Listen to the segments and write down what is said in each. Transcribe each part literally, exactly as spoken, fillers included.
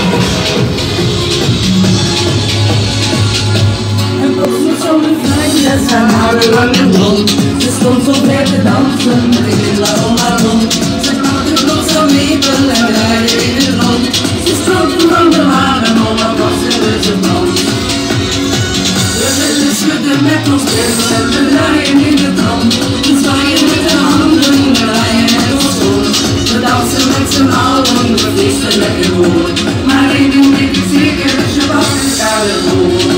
Ze haren lang blond, ze stond zo ver te dansen met een glimlach om haar mond. Ze maakte plots zo lepel en draaide in het rond. Ze strookte van de haren om haar borst en brand. We willen schudden met ons best en we draaien in de trant. We zwaaien met de handen, we draaien met ons hoofd. We dansen met z'n allen, we feesten lekker hoor. Maar één ding weet ik zeker, als je wacht is, gaat het door.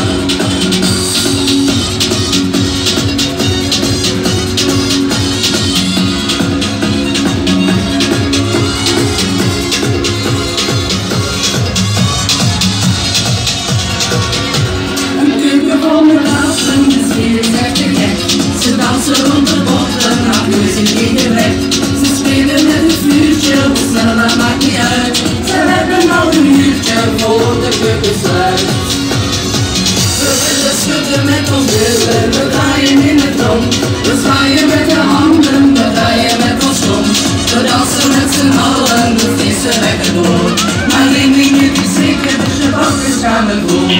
Ze dansen rond de botten, haar neus in ieder weg. Ze spelen met een vuurtje, hoe snel dat maakt niet uit. Ze hebben al een uurtje voor de keuken sluit. We willen schudden met ons billen, we draaien in het rond. We zwaaien met de handen, we draaien met ons rond. We dansen met z'n allen, we vissen lekker door. Maar één ding weet ik zeker, als je wakker is, gaan we door.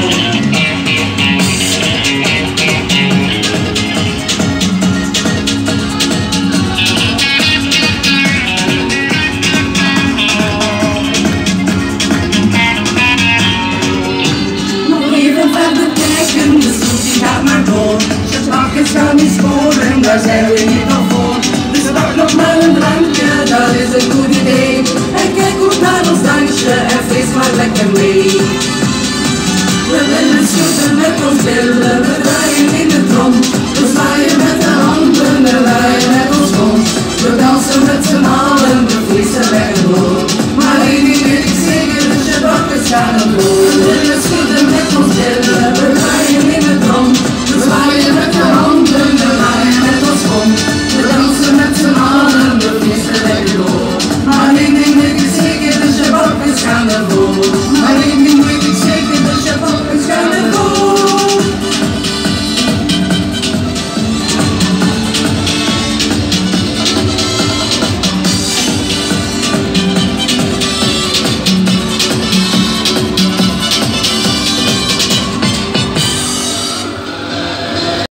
Gaan niet scoren, daar zijn we niet nog voor. Dus pak nog maar een drankje, dat is een goed idee. En kijk goed naar ons dansje en feest maar lekker mee.